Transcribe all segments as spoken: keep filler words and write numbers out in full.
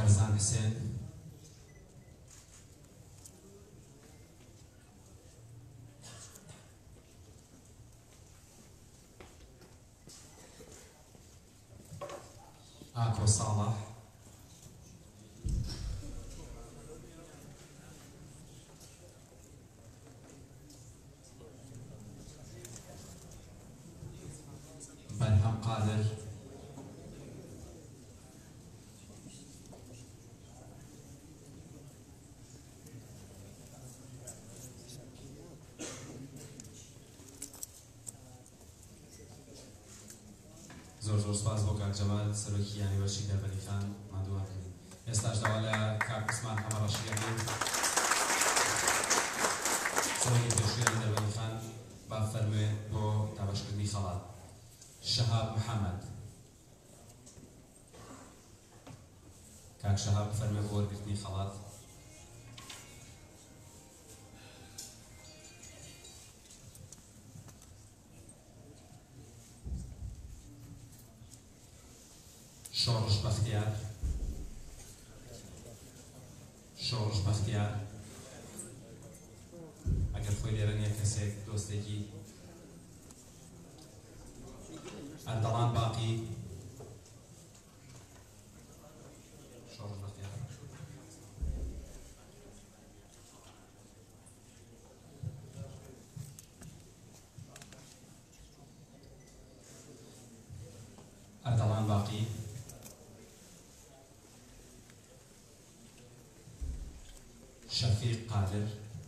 بارزان حسين آكو صالح برهم قادر زۆر زۆر سپاس بۆ کاک جەمال سەرۆکی یانیوەرچی دەربەنی خان مادووانکردین. ئێستاش داوا لە کاک عوسمان هەمەڕەشیەکەین سەرۆکی پێشوویانی دەربەنی خان با فەرموێ بۆ دابەشکردنی خەڵات. شەهاب محەممەد کاک شەهاب فەرموێ بۆ وەرگرتنی خەڵات. شۆڕش بەختیار شۆڕش بەختیار ئەگەر خۆی لێرە نییە کەسێک دۆستێکی ئەردەڵان باقی شۆڕش بەختیار ئەردەڵان باقی شفيق قادر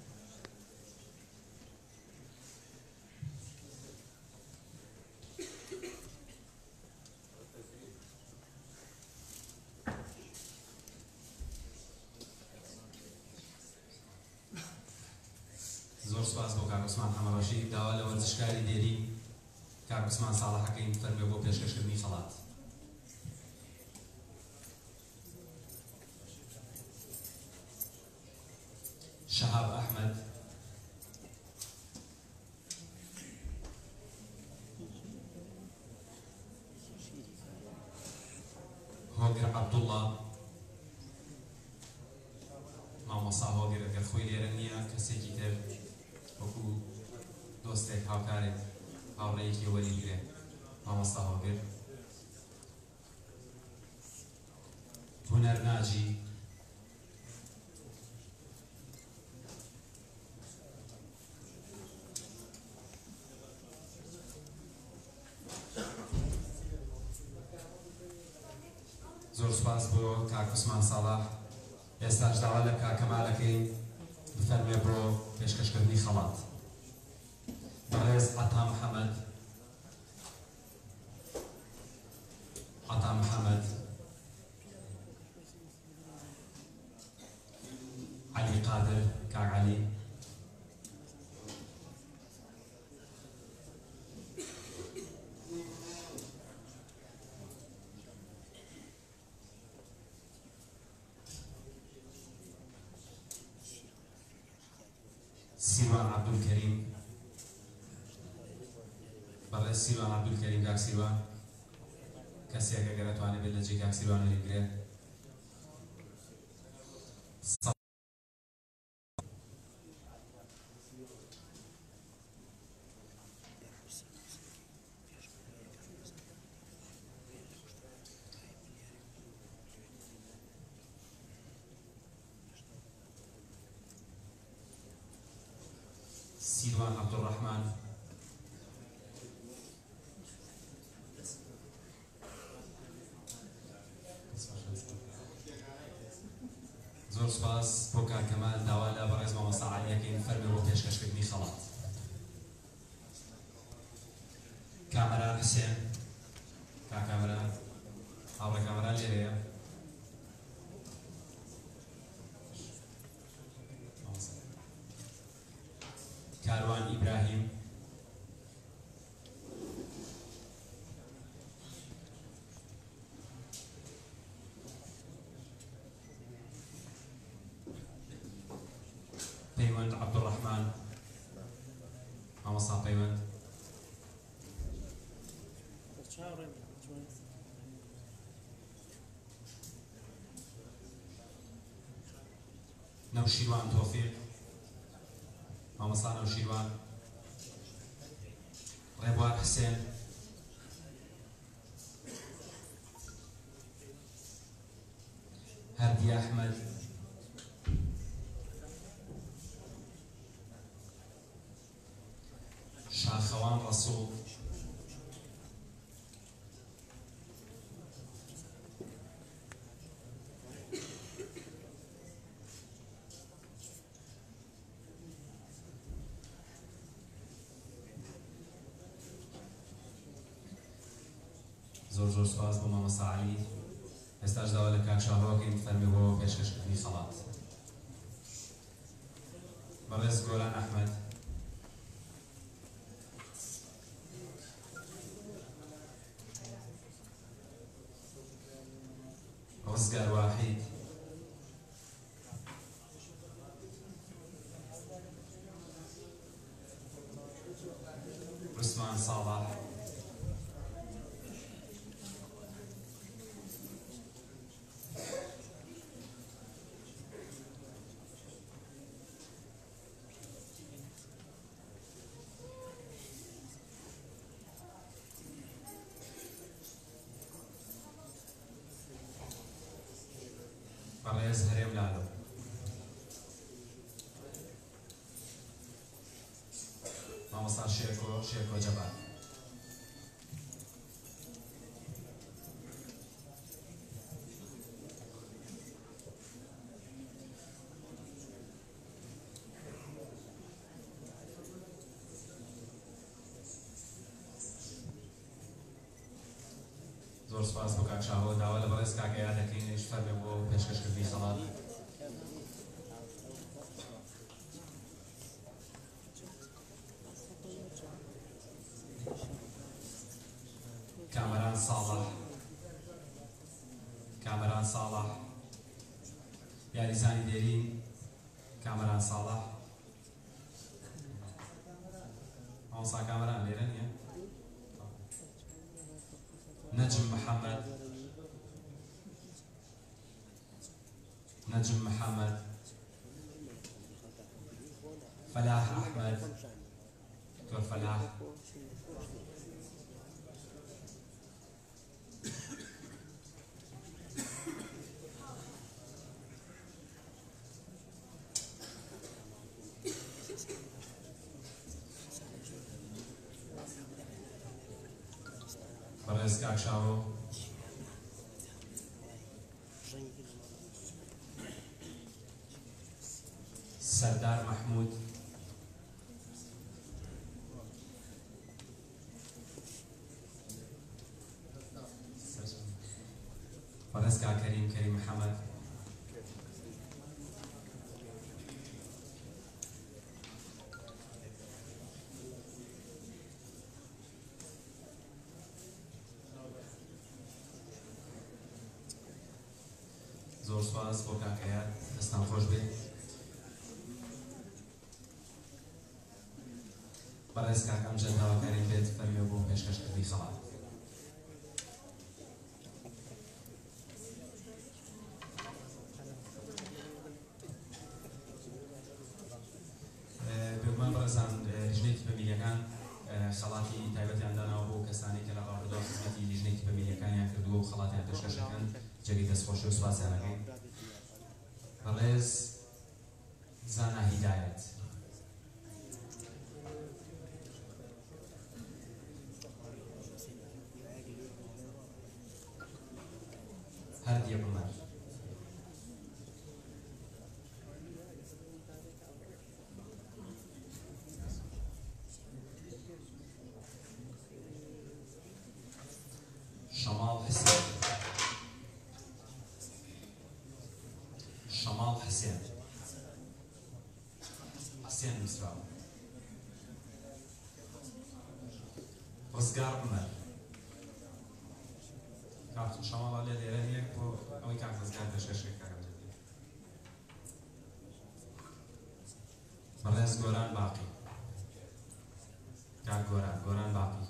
زۆر سپاس بۆ کاک عوسمان هەمەڕەشی داوا لە وەرزشکاری دێری کاک عوسمان ساڵحەکەین فەرموێ بۆ پێشکەشکردنی خەڵات. شهاب أحمد هوگر عبد الله مامۆستا هۆگر ئەگەر خۆی لێرە نییە کەسێکی تر وەکو دۆستێک هاوکارێک هاوڕێیەکی وەریگرێ مامۆستا هۆگر. هونەر ناجی زۆر سپاس بۆ کاک عوسمان ساڵح. ئێستاش داوا لە کاک کەمالەکەین بفەرمێ بۆ پێشکەشکردنی خەڵات. بەڕێز عەتا محەممەد عەتا محەممەد عەلی قادر کاک عەلی سیروان عەبدولکەریم بەڕێز سیروان عەبدولکەریم کاک سیروان کەسێک ئەگەر ئەتوانێت بێت لە جێ کاک سیروان وەریگرێت. سیروان عەبدوڕەحمان زۆر سپاس بۆ کاک کەمال داوا لە بەڕێز مامۆستا عەلیەکەین فەرمێ بۆ پێشکەشکردنی خەڵات. کامەران حوسێن کاک کامەران هاوڕێ کامەران لێرەیە. کاروان ئیبراهیم پەیوەند عەبدوڕەحمان مامۆستا پەیوەند نوشیروان تۆفیق مامۆستا نەوشیروان ڕێبوار حسێن هەردی ئەحمەد شاخەوان ڕەسوڵ زۆر زۆر سوپاس بۆ مامۆستا عەلی ئێستاش داوا لە کاک شاهڕۆکەین فەرمی بۆ پێشکەشکردنی خەڵات بەڕێز گۆران ئەحمەد ڕزگار واحید عوسمان ساڵح بەڕێز هەرێم لالۆ مامۆستا شێرکۆ شێرکۆ جەبار زۆر سپاس بۆ کاک شاهۆ داوا لە بەڕێز کاکەیان دەکەینش فەرمێ بۆ پێشکەشکردنی خەڵات کامەران ساڵح کامەران ساڵح یاریزانی دێرین کامەران ساڵح مامۆستا کامەران لێرە نییە نجم محمد نجم محمد فلاح أحمد دكتور فلاح بەڕێز کاک شاهۆ سەردار محمود بەڕێز کاک کەریم کەریم محەممەد زۆر سپاس بۆ کاکەیان دەستان خۆش بێت بەڕێز کاکەم جەنداوەکاری بێت فەرمێ بۆ پێشکەشکردنی خەڵات بێگومان بەڕێزان لیژنەی تیپەمیلیەکان خەڵاتی تایبەتیان داناوە بۆ کەسانی کە لە ڕابردووە خزمەتی لیژنەی تیپەمیلیەکانیان کردووە و خەڵاتیان پێشکەشەکەن جێگەی دەستخۆشی و سوپاسیان دەکەین بەڕێز زانا هیدایەت هەردیە بڵەر شەماڵ حسێن شەماڵ حسێن حسێن مسراو ڕزگار عومەر کاک شەماڵە لێ لێرە نییە بۆ ئەوەی کاک ڕزگار پێشکەشێک کاکەم جەدی بەڕێز گۆران باقی کاک گۆران گۆران باقی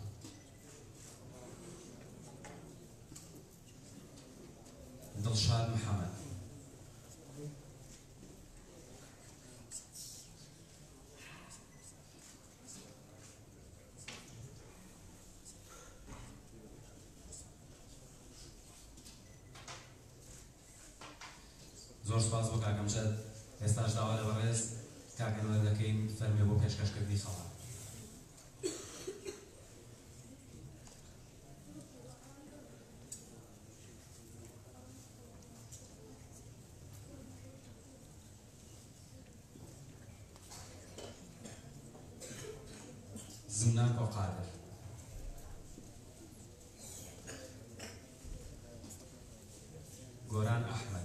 دڵشاد محەممەد زۆر سوپاس بۆ کاکەم جەد ئێستاش داوا لە بەڕێز کاکەنەوە دەکەین فەرمێ بۆ پێشکەشکردنی خەڵات. زمنان بۆ قادر گۆران ئەحمەد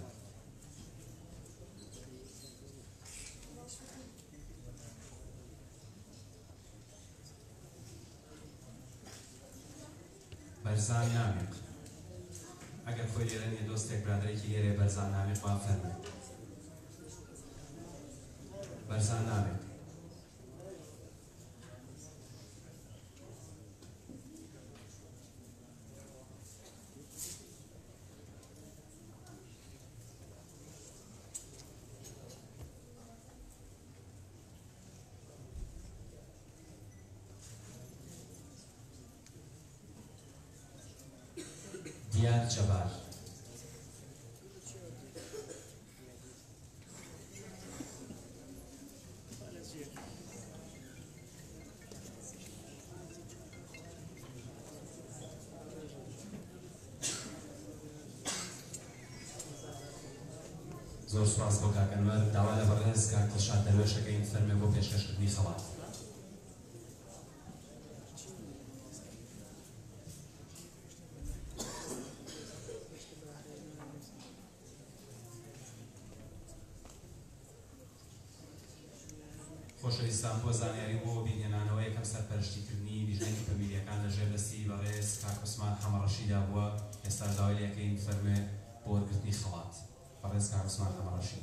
بەرزان نامیق ئەگەر خۆی لێرە نیە دۆستێک برادێکی لێرێ بەرزان نامیق وان فەرمێ بەرزان نامیق دیار جەبار زۆر سوپاس بۆ کاکەنوەر داوا لە بەڕێز کاک دڵشاد دەروێشەکەین فەرمێ بۆ پێشکەشکردنی خەڵات. خۆشەویستان بۆ زانیاری بۆ بینهێنانەوە یەکەم سەرپەرشتیکردنی لیژنەی فەمیلیەکان لەژێر دەستی بەڕێز کاک عوسمان حەمەڕەشیدا بووە ئێستا داوای لێکەین فەرمێ بۆ وەرگرتنی خەڵات. بەڕێز کاک عوسمان حەمەڕەشی.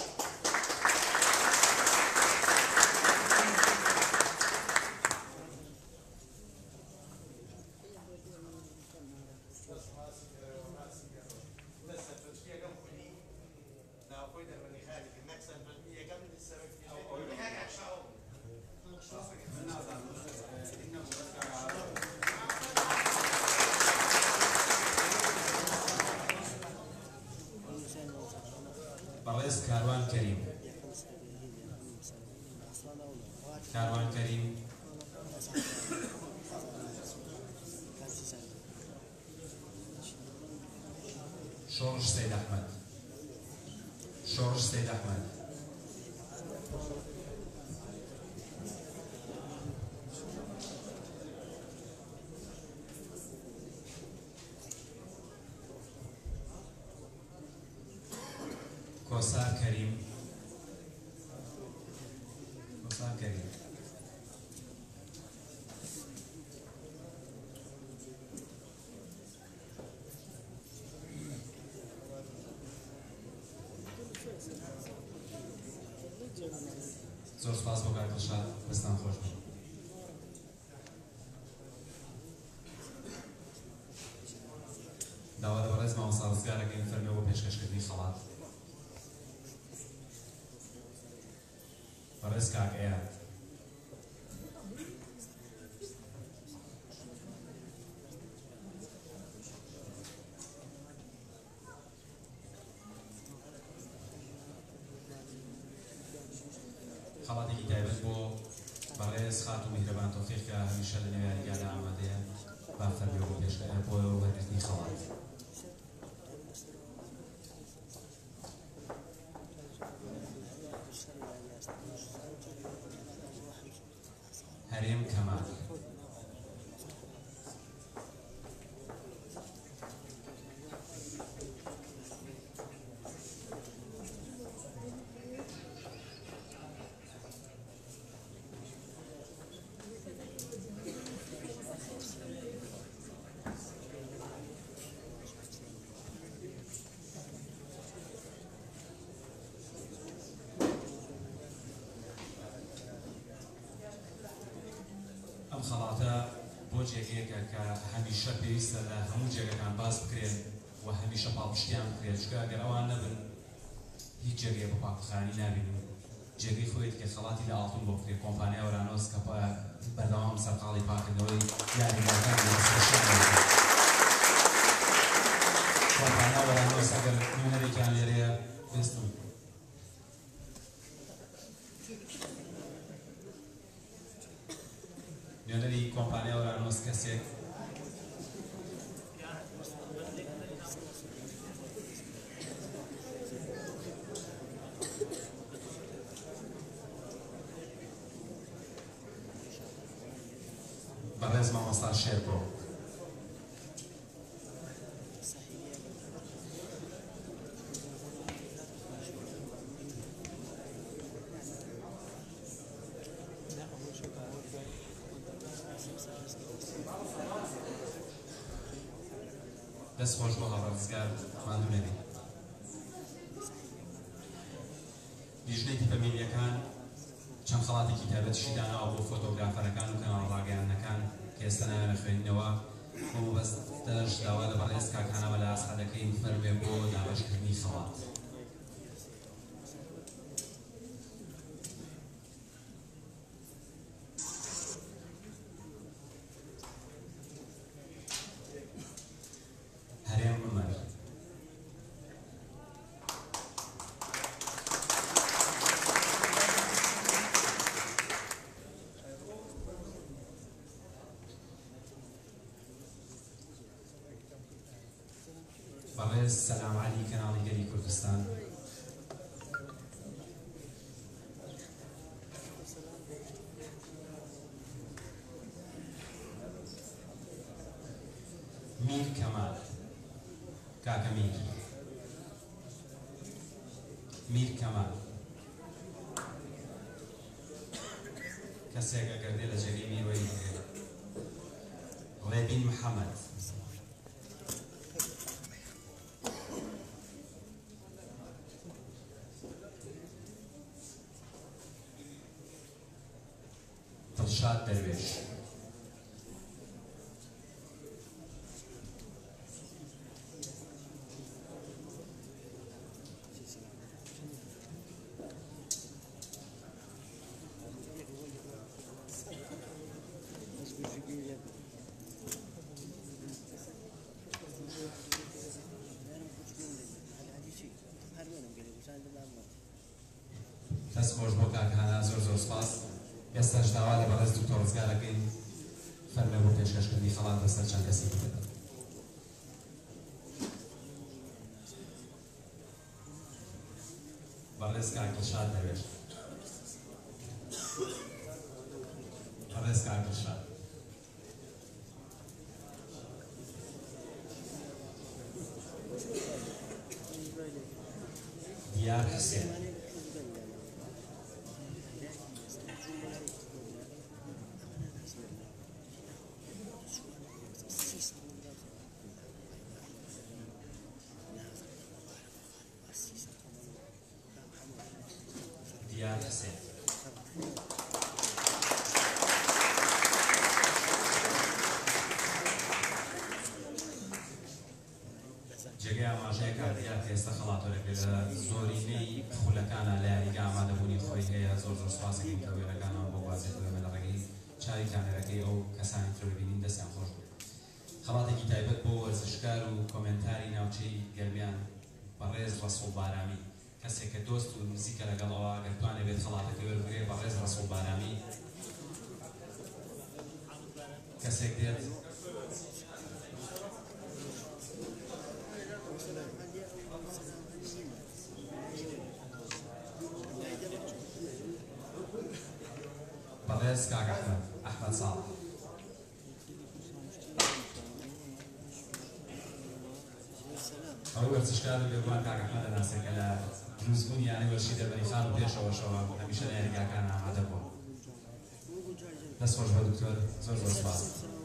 بەڕێز کاروان کەریم کاروان کەریم شۆڕش سەید ئەحمەد شۆڕش سەید ئەحمەد کۆسار کەریم کۆسار کەریم زۆر سپاس بۆ کاک دڵشاد دەستان خۆش بن. داوا لە بەڕێز مامۆستا ڕزگارەکەین فەرمێ بۆ پێشکەشکردنی خەڵات. بەڕێز کاک ئەیاد خەڵاتێکی تایبەت بۆ بەڕێز خات و میهرەبان تۆفیق کە هەمیشە لە نێو یاریگادا ئامادەیە با فەرمێ بۆ پێشکەشکردنی بۆ وەرگرتنی خەڵات. هەرێم کەمال ئەم خەڵاتە بۆ جێگەیەکە کە هەمیشە پێویستە لە هەموو جێگەکان باس بکرێن و هەمیشە پاڵپشتیان بکرێت چکە ئەگەر ئەوان نەبن هیچ جێگەیە بە پاکخانی نابینن. جێگەی خۆیت کە خەڵاتی لە ئاڵتون بۆ بکرێت کۆمپانیا ئۆرانۆس کە بەردەوام سەرقاڵی پاکردنەوەی یاریگاکان کۆمپانیا ئۆرانۆس ئەگەر نوێنەرێکیان لێرەیە بێستم بەڕێز مامۆستا شێرکۆ. دەست خۆش بۆ هاوڕێزگار ماندوو نەبی. لیژنەی تیپەمینیەکان چەند خەڵاتێکی تایبەتیشی داناوە بۆ فۆتۆگرافەرەکان و کەناڵڕاگەیاندنەکان کە ئێستا نایانە خوێندنەوە. بۆ مەبەستەش داوا لە بەڕێز کاکانەوە لە ئاسعادەکەی فەرمێ بۆ دابەشکردنی خەڵات. بەڕێز سەلام عەلی کەناڵی گەلی کوردستان. میر کەمال کاکە میری. میر کەمال کەسێک ئەگەر دێ لە جێگەی میرۆی ڕێبین محەممەد. دڵشاد دەروێش. دەست خۆش بۆ کاکانە زۆر زۆر سپاس. ئێستاش داوا لە بەڕێز دوکتۆر ڕزگارەکەین فەرمێ بۆ پێشکەشکردنی خەڵات بەسەر چەند کەسێکی بدەن. بەڕێز کاک دڵشاد دەروێش. بەڕێز کاک دڵشاد. دیار حسێن. دیار حسێن. جێگەی ئاماژەیە کاردیار کە ئێستا خەڵاتۆرێک لە زۆرینەی خولەکانە لە یاریگا ئامادەبوونی خۆی هەیە. زۆر زۆر سوپاسێکی کەوێرەکانەوە بۆ بازێت لەمە لە ڕێگەی چاوی کامێرەکەی ئەو کەسانی تر ببینین دەستیان خۆش بوو. خەڵاتێکی تایبەت بۆ وەرزشکار و کۆمنتاری ناوچەی گەرمیان بەڕێز ڕەسوڵ بارامی، کەسێک کە دۆست و نزیکە لەگەڵەوە ئەگەر توانێت بێت خەڵاتەکە وەربگرێت بەڕێز ڕەسوڵ بارامی. کەسێک دێت بەڕێز کاک ئەحمەد ئەحمەد ساڵح. ئەوەی وەرزشکار لێبوان کاک ئەحمەد دەناسێکە لە دروستبوونی یانەی وەرشی دەربەنی خان و پێشەوەشەوە هەمیشە لە یاریگاکان ئامادە بووە. دەست خۆش بە دکتۆر زۆر زۆر سپاس.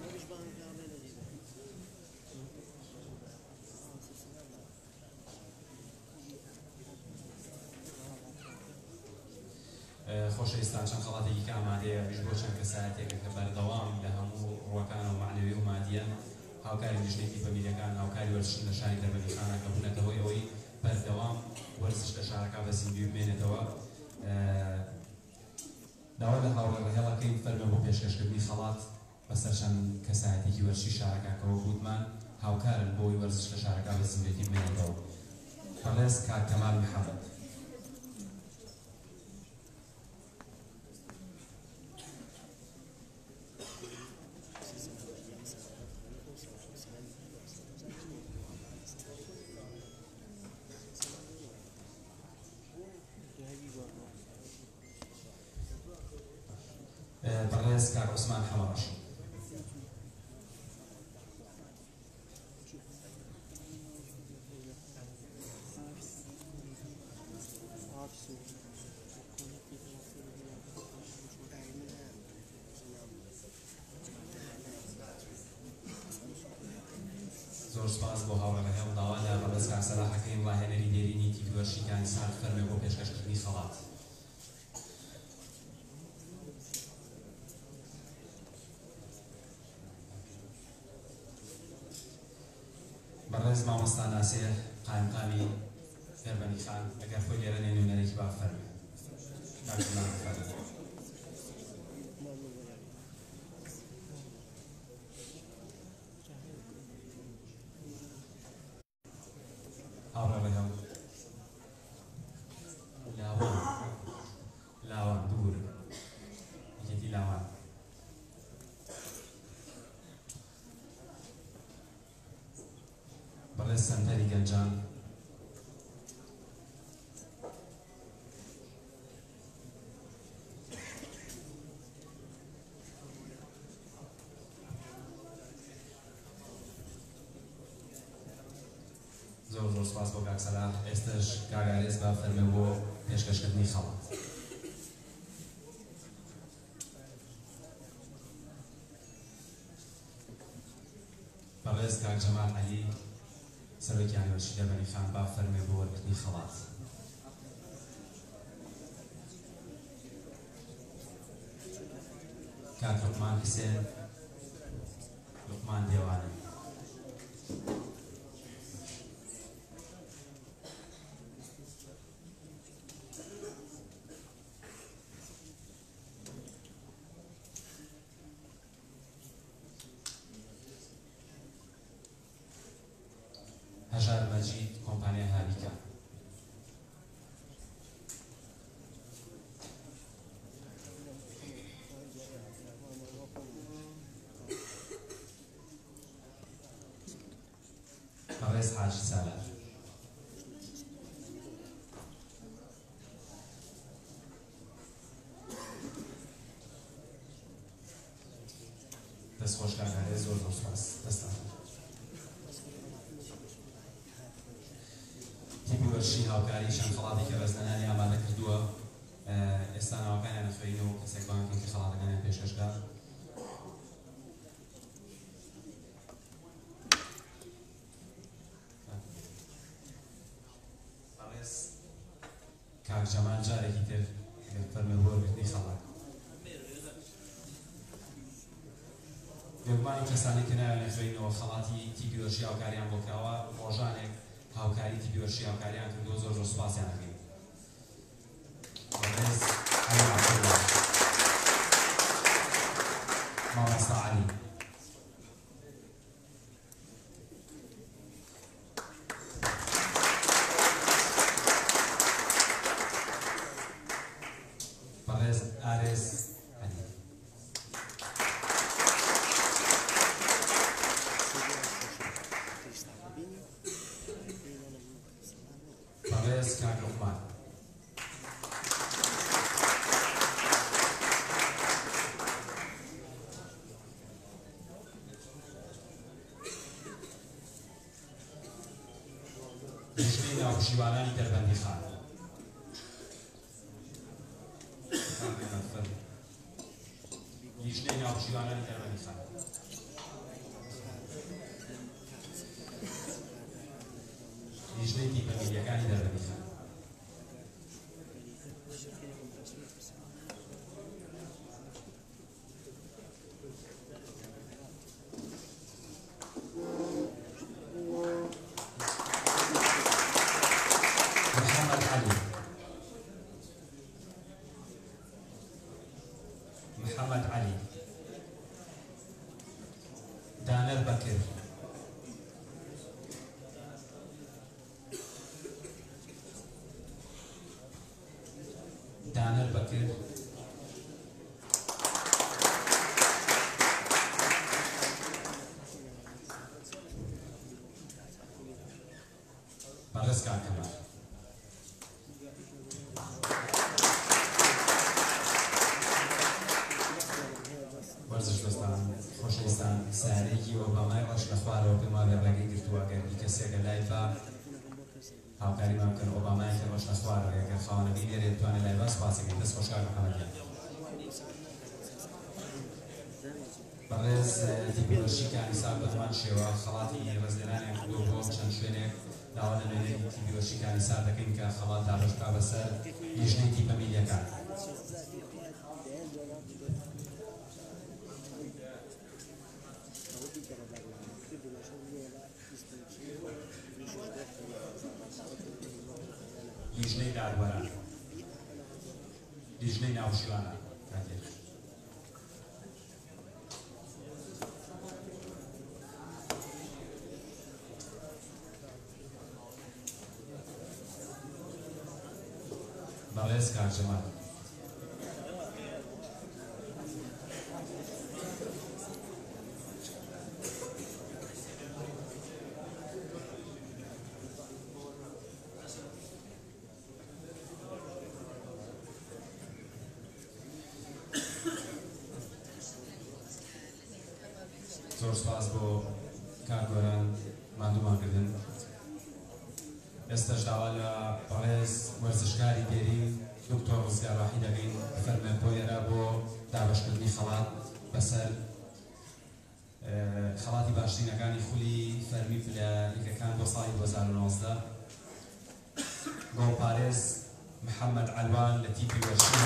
خۆشەویستان چەند خەڵاتێکی کە ئامادەیە بیش بۆ چەند کەسایەتێکە کە بەردەوام لە هەموو ڕووەکان و معنەوی و مادیەن هاوکاری لیژنەی تیپەمینیەکان هاوکاری وەرزش لە شاری دەربەنی خانەکە بوونەتەوەی ئەوەی بەردەوام وەرزش لە شارەکە بە زیندوی بمێنێتەوە. داوا لە هاوڕێڕەهێڵەکەی فەرمە بۆ پێشکەشکردنی خەڵات بەسەر چەند کەسایەتێکی وەرزشی شارەکەکەەوە گوتمان هاوکارن بۆی وەرزش لە شارەکە بە زیندویەتی بمێنێتەوە. بەڕێز کاک کەمال محەممەد. بەڕێز کاک عوسمان حەمەڕەشی. زۆر سپاس بۆ هاوڕێ هەڵ داوادا بەڕێز کاک سەلاحەکەی ڕاهێنەری دێرینی تیڤەرشیکانی سارد فەرمێ بۆ پێشکەشکردنی خەڵات. بەڕێز مامۆستا ناسێ قایمقامی فێربەنی خان ئەگەر خۆی لێرە نێنونەرێکی با فەرمێ. کاکمان فەرمێ. هاوڕێ هەڵ لاوان لاوان دوور یەکێتی لاوان بەڵێ سەنتەری گەنجان زۆر زۆر سپاس بۆ کاک سەلاح. ئێستش کاگارێز با فەرمێ بۆ پێشکەشکردنی خەڵات. بەڕێز کاک جەمال عەلی سەرۆکی یانیوەرشی دەربەنی خان با فەرمێ بۆ وەرگرتنی خەڵات. کاک لوقمان حسێن لوقمان دێوانە هەژار مەجید کۆمپانیای هالیکا بەڕێز حاجی سالار دەستخۆش کاکارێز زۆر زۆر سپاس. دەستان تیڤەرشی هاوکاری شان خەڵاتی کە بەزنانانی ئامادە کردووە ئێستا ناوەکانیان نەخوێنینەوە کەسێک بانکێن کە خەڵاتەکانیان پێشکەشکا. بەڕێز کاک جەمال جارێکی تر فەرمێ بۆ وەرگرتنی خەڵات. بێگومان و کەسانی کە ناوێن نەخوێنینەوە خەڵاتی تیڤەرشی هاوکاریان بۆ کراوە ڕۆژانێک هاوکاری تیڤەرشی هاوکاریان کردووە زۆر زۆر سوپاسیان دەکەین. بەڕێز عەلی عەبدوڵڵا مامۆستا عەلی بەڕێز ئارێز عەلی بەڕێز کاک لوقمان لیژنەی ناوپشتیوانانی دەربەندی خان لیژنەی ناوپشتیوانانی دەربەندی خان لیژنەی تیپەمیلیەکانی دەربەندی خان محمد علی محمد علی دانر بەکر دانر بەکر بەڕێز کاک کەمال وەرزش دۆستان خۆشەویستان سارێکی ئۆبامای ڕەش لە خوارەوە پێما لە ڕێگەی گرتووە گەردی کەسێکە لایڤە هاوکاریمان بکەن ئۆبامای کە ڕەش لە خوارەوە ئەگەر خاوەنەکەی لێرە دەتوانێت لایڤە سوپاسەکەین. دەست خۆش کاک محەممەد. بەڕێز تیپیۆشیکانی سا بەتمان شێوە خەڵاتی ڕێزلێنانیان کردو بۆ چەند شوێنێک داوا لە نوێنەی تیپیۆشیکانی سا دەکەین کە خەڵات دابەشکا بەسەر لیژنەی تیپەمیلیەکان. لیژنەی داروەران، لیژنەی ناوشیوانە کاتێک بەڕێز کاکجەمال. زۆر سپاس بۆ کارگۆران ماندوومانکردن. ئێستاش داوا لە بەڕێز وەرزشکاری دێرین دکتۆر ڕزگار ڕاحی دەکەین بفەرمێن بۆ ئێرە بۆ دابەشکردنی خەڵات بەسەر خەڵاتی باشترینەکانی خولی فەرمی لە لیگەکان بۆ ساڵی دوو هەزار و نۆزدە. گۆڵپارێز محەممەد عەلوان لە تیپی وەرشی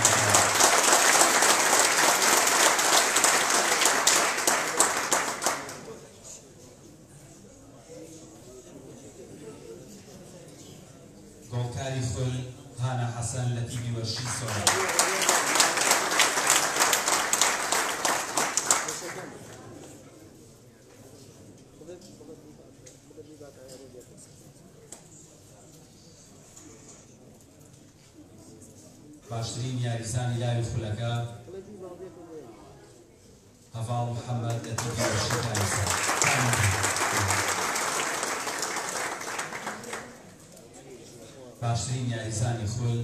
گۆڵکاری خول هانا حەسەن لە تیپی وەرشی سۆرا. باشترین یاریزانی لای خولەکە هەڤاڵ محەممەد لە تیپی وەرشیکانی سا. باشترین یاریزانی خول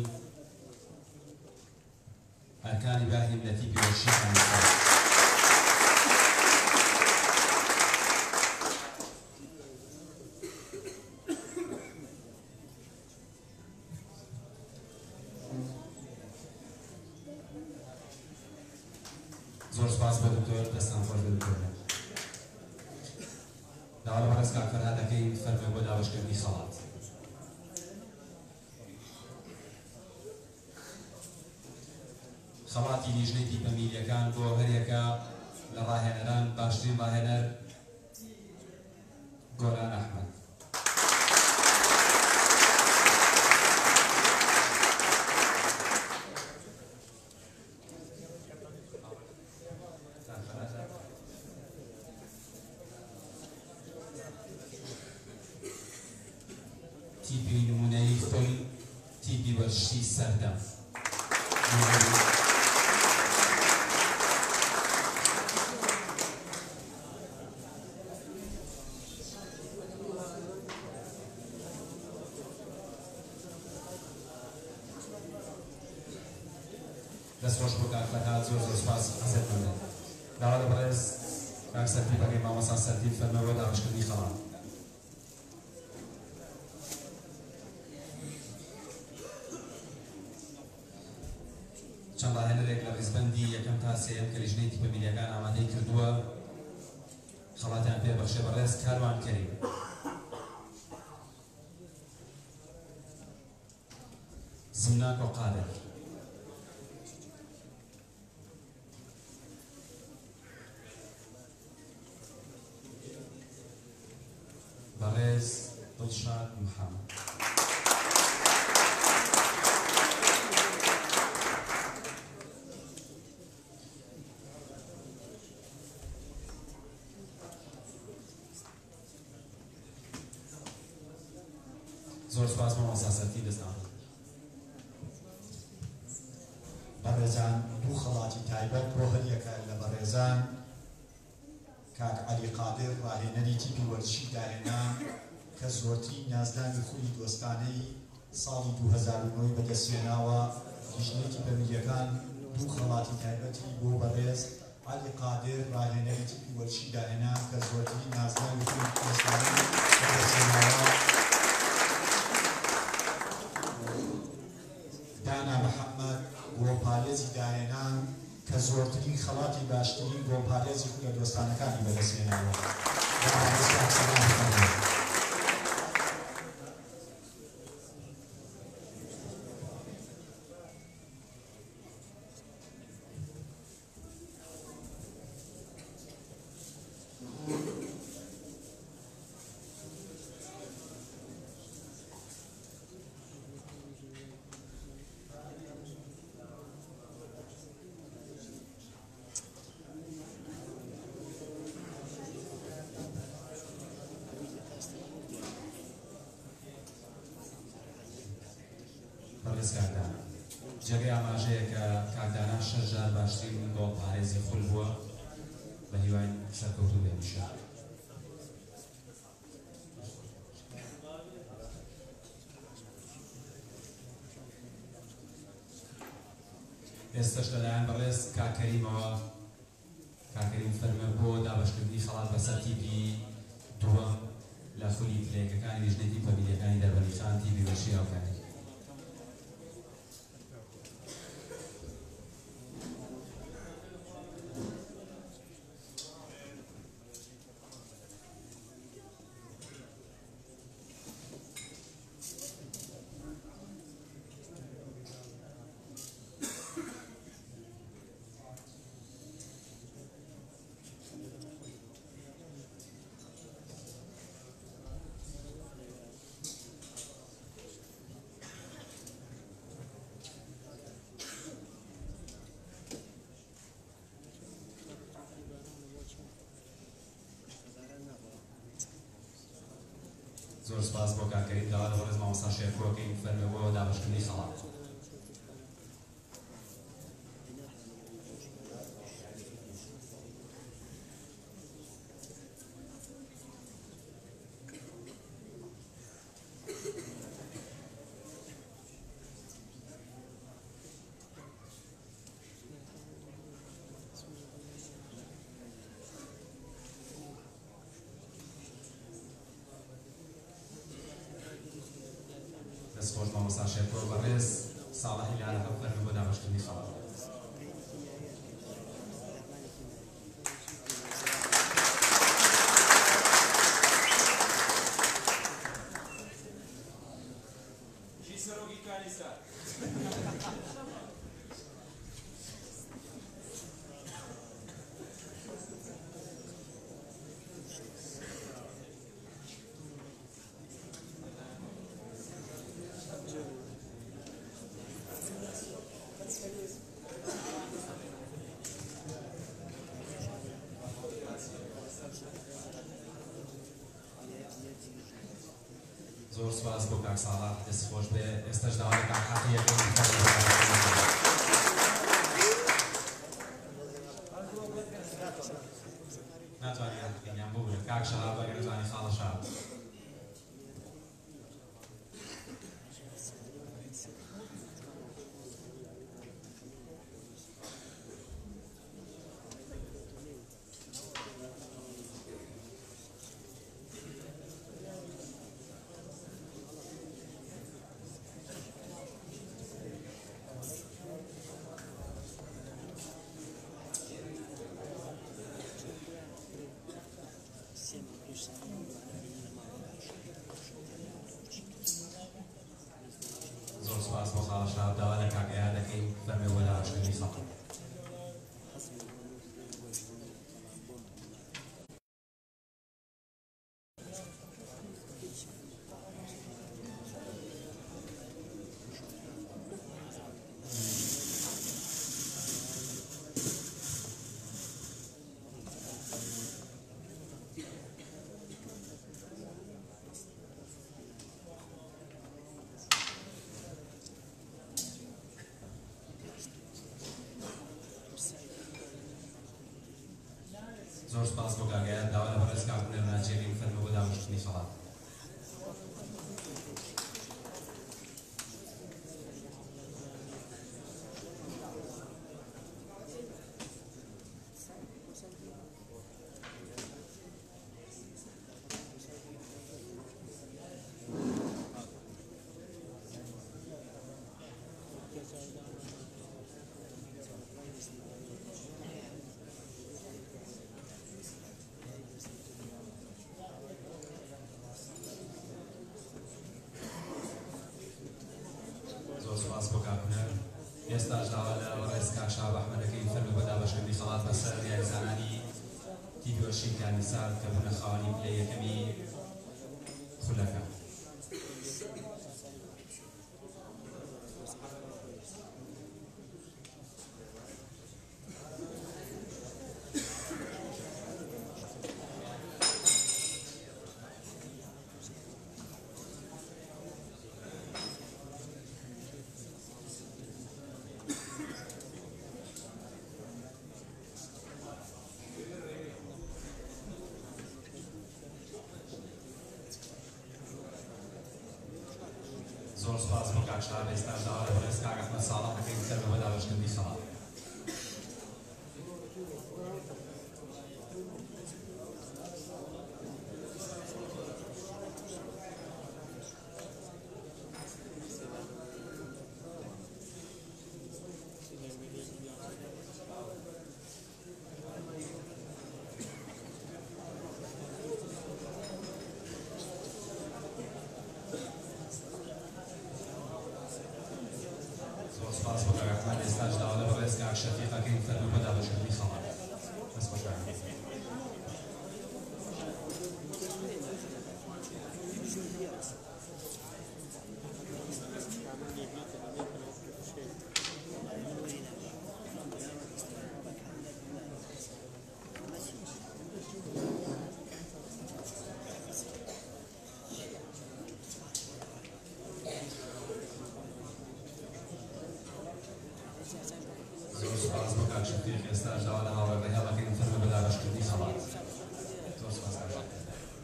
ئەرکانی باهیم لە تیپی وەرشیکانی سا. زۆر سپاس بۆ دکتۆر دەستان خۆش بە دکتۆر. داوا لە بەڕێز کاک فەرهاد دەکەین فەرمێ بۆ دابەشکردنی خەڵات. خەڵاتی لیژنەی تیپەمیلیەکان بۆ هەرێکە لە ڕاهێنەران باشترین ڕاهێنەر گۆران ئەحمەد. تیپی نمونەی خۆی تیپی وەرشی سەردەم. دەستخۆش بۆ کاک فەرهاد، زۆر زۆر سپاس حەزێتمەندم. داوا لە بەڕێز کاک سەرتیب دەکەین مامۆستا سەرتیب فەرمێ بۆ دابەشکردنی خەڵات. چەند ڕاهێنەرێک لە ڕیزبەندی یەکەم تا سێیەم کە لیژنەی تیپەمیلیەکان ئامادەی کردووە خەڵاتیان پێ بەخشێ. بەڕێز کاروان کەریم، زمناک و قادر، بەڕێز دڵشاد محەممەد. زۆر سپاس بۆ مامۆستا دەستان. بەڕێزان، دوو خەڵاتی تایبەت بۆ هەریەکە لە بەڕێزان کاک عەلی قادر ڕاهێنەری تیپی وەرزشی داهێنا کە زۆرترین نازدانی خولی دۆستانەی ساڵی دوو هەزار و نۆ بەدەستهێناوە. لیژنەی تیپەمیلیەکان دوو خەڵاتی تایبەتی بۆ بەڕێز عەلی قادر ڕاهێنەری تیپی وەرزشی داهێنا کە زۆرترین نازدانی خولی دۆستانەی بەدەستهێناوە. دانا محەممەد گۆڵپارێزی داهێنان کە زۆرترین خەڵاتی باشترین بۆ پارێزی خولە دۆستانەکانی بەدەستهێناوە. بەڕێز کاک سەلاح فەرمێ. ڕێزگاردان جێگەی ئاماژەیە کە کاکدانان شەش جار باشترین بۆ پارێزی خول بووە بە هیوای سەرکەوتوو بێنیشە. ئێستش لەلایەن بەڕێز کاکەریمەوە کاکەریم فەرمە بۆ دابەشکردنی خەڵات بەسەر تیپی دووەم لە خولی پلەیەکەکانی لیژنەی تیپە بیلەکانی دەربەندیخان تیپی بەشی ئەوکانی. زۆر سپاس بۆ کاکەریم داوا لە بەڕێز مامۆستا شێرکۆکەین فەرمێ بۆ دابەشکردنی خەڵات. دەستخۆش مامۆستا شێرکۆ بەڕێز ساڵحی لارەکە فەرمێ بۆ دابەشکردنی خەڵات. زۆر سپاس بۆ کاک ساڵح دەستخۆش بێ. ئێستش داوا لە کاک حەقیەکەی ناتوانێت حەقییان ببوورێت. کاک شەهاب ئەگەر نتوانی خاڵە شاب بۆ کاکونەر ئێستاش داوا لە ڕێز کاک شاب ئەحمەدەکەی فەرمی بەدا بەشێنی خەڵات بەسەر یاریزانانی تیپۆشی کانیسار کە بوونە خاوەنی پلە یەکەمی خولەکە. زۆر سوپاس بۆ کاک شاب ئێستاش داوا لە ڕێز کاک ئەحمەد ساڵح دەکەین فەرمی بەدا بەشکردنی خەڵات. سپاس بۆ کاک ئەحمەد ئێستاش داوا لە ڕێز کاک شەفیق دەکەین فەرمی بەدا بەشکردنی خەڵات. دەست بەخێر. زۆر سپاس بۆ کاک شەفیق ئێستاش داوا لە هاوڕێ هێڵەکەین فەرمی بەدا بەشکردنی خەڵات. زۆر سپاس کاک شەفیق.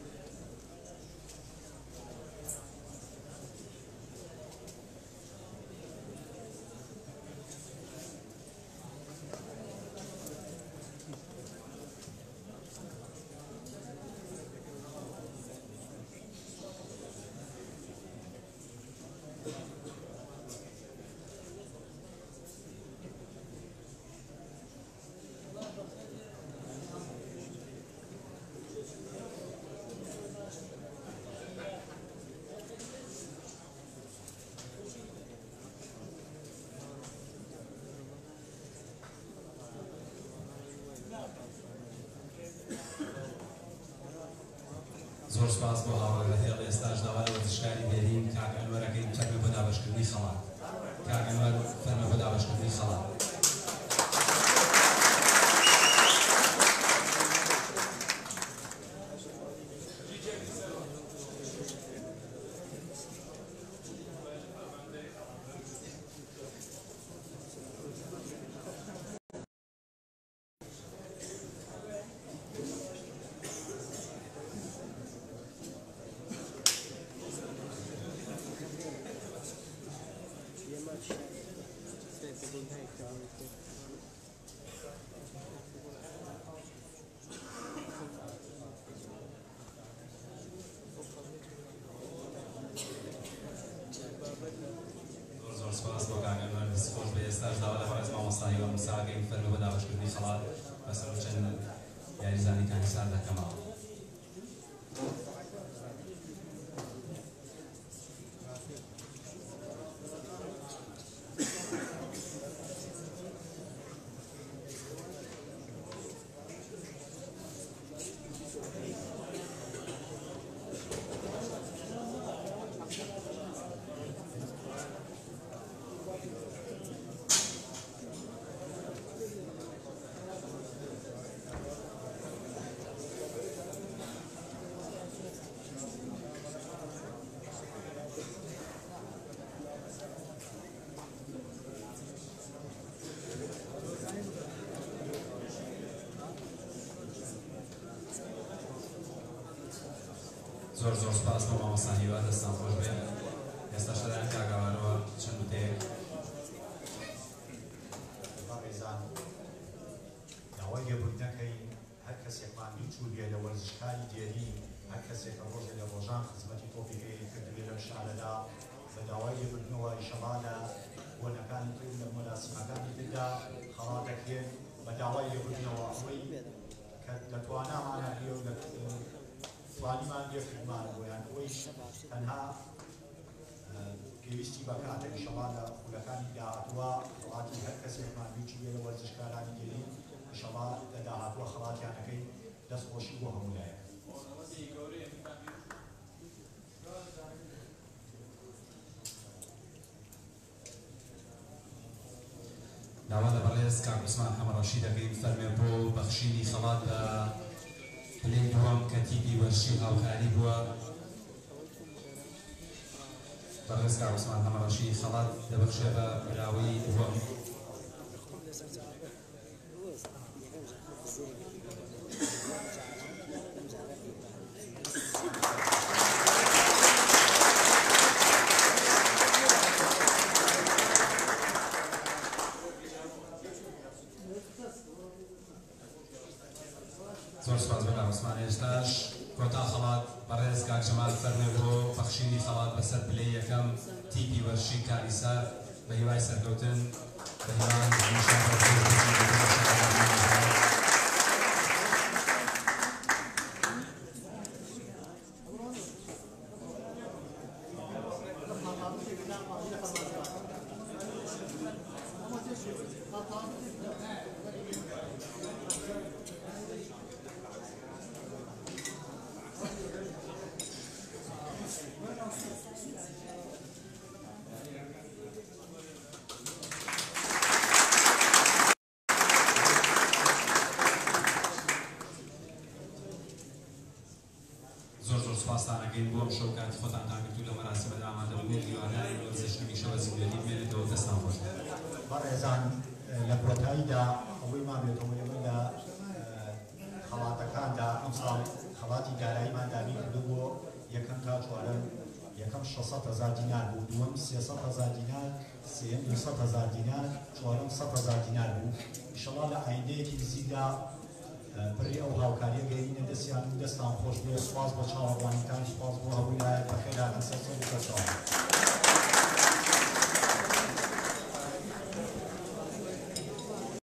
زۆر سپاس بۆ هاوڕێ لە هێڵ ئێستاش داوا لە وەرزشکاری بێرین کاک ئەنوەرەکەین فەرمی بەدا بەشکردنی خەڵات. کاک ئەنوەر فەرمی بەدا بەشکردنی خەڵات. زۆر سپاس بۆ کاک ئەنوەر دەستخۆش بێ ئێستاش داوا لە ڕێز مامۆستایی و موساکەین فەرمی بەدا بەشکردنی خەڵات بەسەر چەند یاریزانی کانیسار دەکەمەوە. زۆر زۆر سپاس بۆ مامۆستا هیوا دەستان خۆش بێ. ئێستا شەدایان کاگاوانەوە چەند وتەیەک. بەڕێزان داوای لێبوردنەکەی هەر کەسێکمان بیچوو بێ لە وەرزشکاری دێری هەر کەسێک کە ڕۆژێ لە ڕۆژان خزمەتی تۆپیکەی کردوێ لەم شارەدا بە داوای لێبوردنەوە ئیشەڵا لە بۆنەکانی تر لە مەراسیمەکانی تردا خەڵات دەکرێن بە داوای لێبوردنەوە ئەوەی کە لە توانامانە هەیە و لە توانیمان لێکردمانە بۆیان ئەوەی تەنها پێویستی بەکاتە ئینشەڵا لە خولەکانی داهاتووە خەڵاتی هەر کەسێکمان بیچی بێ لە وەرزشکارانی گەلی ئینشەڵا لە داهاتووە خەڵاتیانەکەی دەستخۆشی بۆ هەموو لایەک. داوا لە بەڕێز کاک عوسمان حەمەڕەشی دەکەین فەرمێ بۆ بەخشینی خەڵات لە پلەی دووەم کە تیپی وەرشی هاوکاری بووە بەڕێز کاک عوسمان حەمەڕەشی خەڵات دەبەخشێ بە براوەی دووەم. زۆر سپاس بە کاک عوسمان. ئێستاش کۆتا خەڵات بەڕێز کاک جەمال فەرمێ بۆ بەخشینی خەڵات بەسەر پلەی یەکەم تیپی وەرشی کاریسار بە هیوای سەرکەوتن بە هیوای نیشان سپاسانەکەین بۆ ئەم شەو کاتی خۆتان تاگرتو لە مەراسیمەدا ئامادە ببێت هیواداری وەرزش هەمیشە وەزیگەری بمێنێتەوە دەستان خۆش. بەڕێزان لە کۆتاییدا ئەوەی مابێتەوە ئێمە لە خەڵاتەکاندا ئەم ساڵ خەڵاتی داراییمان دابین کردبووە یەکەم تا چوارەم یەکەم شەشسەد هەزار دینار بوو، دووەم سێسەد هەزار دینار، سێم دووسەد هەزار دینار، چوارەم سەد هەزار دینار بوو. ئینشەڵا لە ئایندەیەکی نزیکدا پڕی ئەو هاوکاریە گەیەنە دەستیان و دەستان خۆش بێ. سپاس بۆ چاوەڕوانیتان، سپاس بۆ هەمووی لایەک بەخێرهاتن سەر سەر و سەر چاوە.